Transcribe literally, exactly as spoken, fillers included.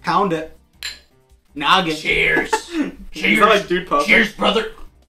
Pound it. Noggin. Cheers. Cheers. Like dude puff. Cheers, brother.